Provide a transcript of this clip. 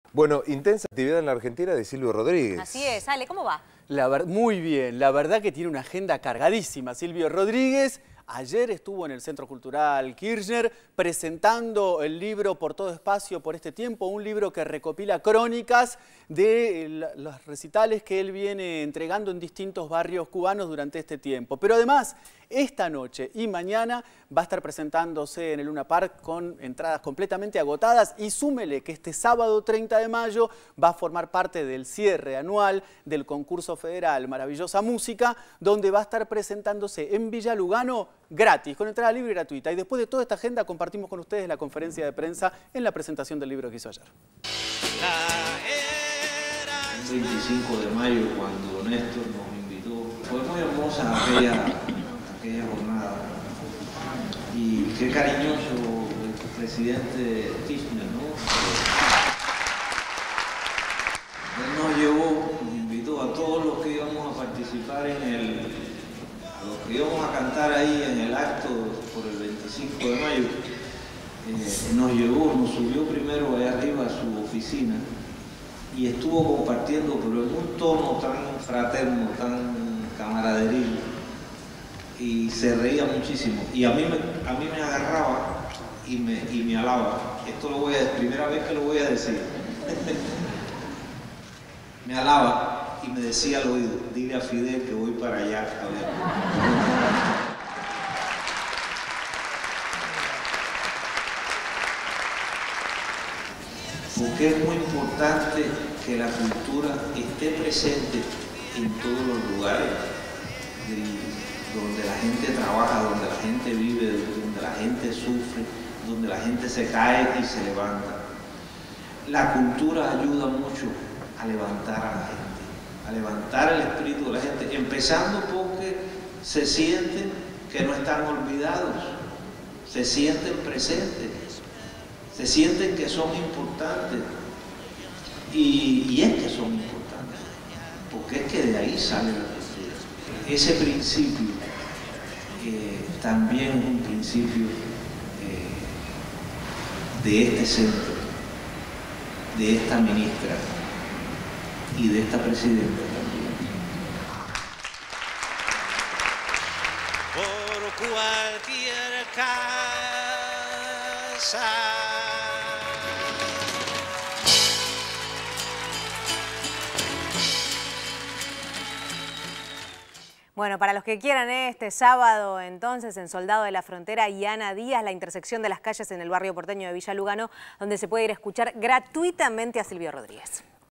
Bueno, intensa actividad en la Argentina de Silvio Rodríguez. Así es. Ale, ¿cómo va? Muy bien, la verdad que tiene una agenda cargadísima. Silvio Rodríguez ayer estuvo en el Centro Cultural Kirchner presentando el libro Por Todo Espacio, por este tiempo, un libro que recopila crónicas de los recitales que él viene entregando en distintos barrios cubanos durante este tiempo. Pero además, esta noche y mañana va a estar presentándose en el Luna Park con entradas completamente agotadas y súmele que este sábado 30 de mayo va a formar parte del cierre anual del concurso federal Maravillosa Música, donde va a estar presentándose en Villa Lugano gratis, con entrada libre y gratuita. Y después de toda esta agenda compartimos con ustedes la conferencia de prensa en la presentación del libro que hizo ayer. El 25 de mayo, cuando Néstor nos invitó, fue muy hermosa aquella jornada. Y qué cariñoso el presidente Kirchner, ¿no? Él nos llevó, nos invitó a todos los que íbamos a participar a los que íbamos a cantar ahí en el acto por el 25 de mayo. Nos subió primero allá arriba a su oficina y estuvo compartiendo, pero en un tono tan fraterno, tan camaraderil, y se reía muchísimo. Y a mí me agarraba y me alaba. Esto primera vez que lo voy a decir. Me alaba y me decía al oído: dile a Fidel que voy para allá a ver. Porque es muy importante que la cultura esté presente en todos los lugares donde la gente trabaja, donde la gente vive, donde la gente sufre, donde la gente se cae y se levanta. La cultura ayuda mucho a levantar a la gente, a levantar el espíritu de la gente, empezando porque se sienten que no están olvidados, se sienten presentes, se sienten que son importantes, y es que son importantes, porque es que de ahí sale la cultura. Ese principio también es un principio de este centro, de esta ministra y de esta presidenta también. Por cualquier casa. Bueno, para los que quieran, este sábado, entonces, en Soldado de la Frontera y Ana Díaz, la intersección de las calles en el barrio porteño de Villa Lugano, donde se puede ir a escuchar gratuitamente a Silvio Rodríguez.